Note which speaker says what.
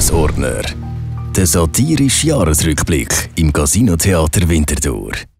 Speaker 1: Tagesordner. Der satirische Jahresrückblick im Casino Theater Winterthur.